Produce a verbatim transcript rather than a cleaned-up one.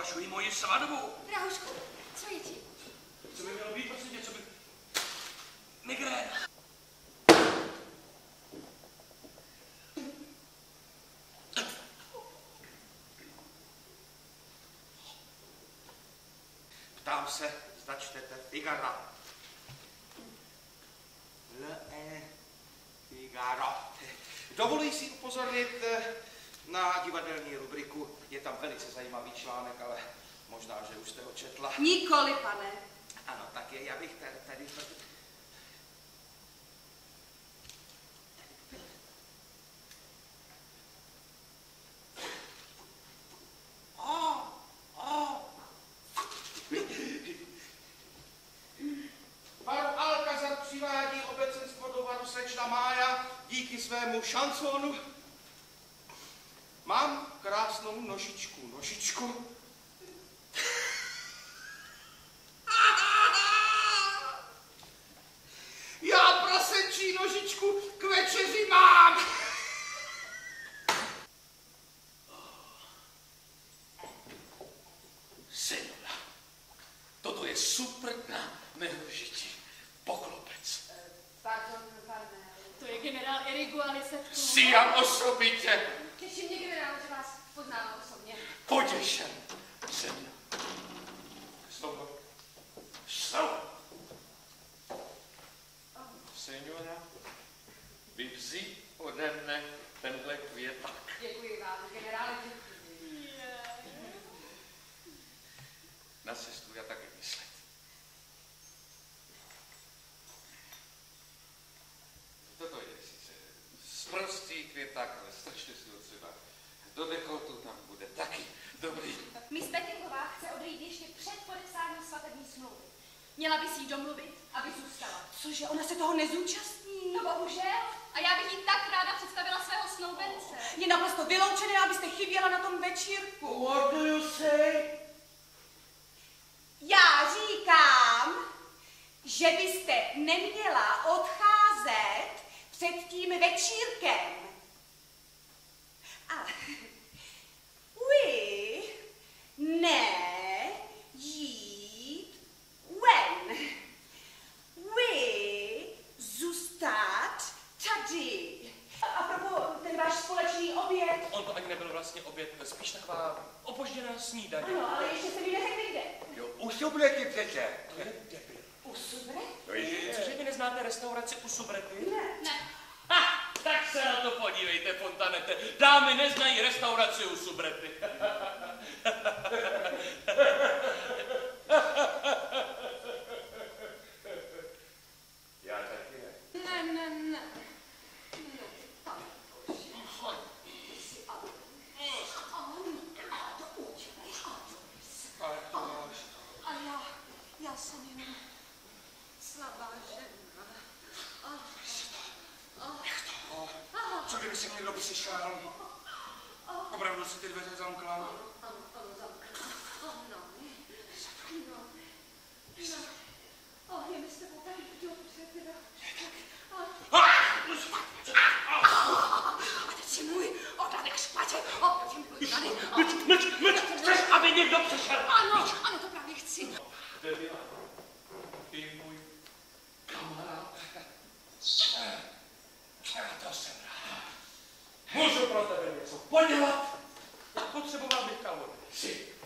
prohlašuji moji svatbu. Drahušku, co je ti? Co by mělo být, prosím tě, co by... Migréna. Ptám se, zda čtete Figara. Le Figaro. Dovoluji si upozornit na divadelní rubriku. Je tam velice zajímavý článek, ale možná, že už jste ho četla. Nikoli, pane. Ano, tak je, já bych tady... tady... Baron Alcazar přivádí obecenstvo do Varu slečna Mája díky svému šansonu. Mám krásnou nožičku, nožičku. Já prasenčí nožičku k večeři mám. Senora, toto je super na mého žití. Poklopec. Pardon, pane. To je generál Erigu Alisetku. Siam osobitě. Těší mě, generál, že vás poznávám osobně. Potěšen. Senora. Slovo. Slovo. Senora, vyvzí ode mne tenhle květak. Děkuji vám, generále. Na cestu já taky myslet. Toto je sice sprostý květák, ale strčte si ho třeba do dekoltu, tam bude taky dobrý. Miss Bettingová chce odejít ještě před podepsáním svatební smlouvy. Měla by si jí domluvit, aby zůstala. Cože, ona se toho nezúčastní? No bohužel. A já bych jí tak ráda představila svého snoubence. Je naprosto vyloučené, abyste chyběla na tom večírku. What do you say? Já říkám, že byste neměla odcházet před tím večírkem. A vy ne jít ven. Vy zůstat tady. A propos ten váš společný oběd. On to ani nebyl vlastně oběd, spíš taková opožděná snídaně. Ano, ale ještě se mi neřekli kde. Jo, u subrety přece. To je debil. U Subrety? To je. Cože vy neznáte restauraci u Subrety? Ne. Ne. Ha, tak se na to podívejte, Fontanete. Dámy neznají restauraci u Subrety. Já taky ne. Ne, ne, ne. A já, já jsem jenom slabá žena. A, a, a, Co kdyby se někdo přišel? Opravdu si ty dveře zamkla? ano, ano, zamkla. Ano, no, no, no, je mi s tebou tak dobře, teda. A teď si můj odladek špatě, oproti můj tady. Mlč, mlč, mlč, chceš, aby někdo přišel? Ano, ano, to právě chci. Kde byla? Ty můj kamarád. To jsem rád. Můžu pro tebe něco podělat? Potřeboval bych kalhoty. Si.